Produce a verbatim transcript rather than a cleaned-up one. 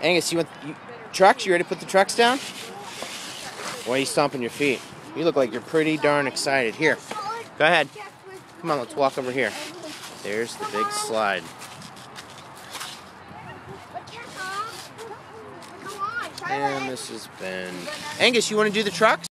Angus, you want you, trucks? You ready to put the trucks down? Why are you stomping your feet? You look like you're pretty darn excited. Here, go ahead. Come on, let's walk over here. There's the big slide. And this has been... Angus, you want to do the trucks?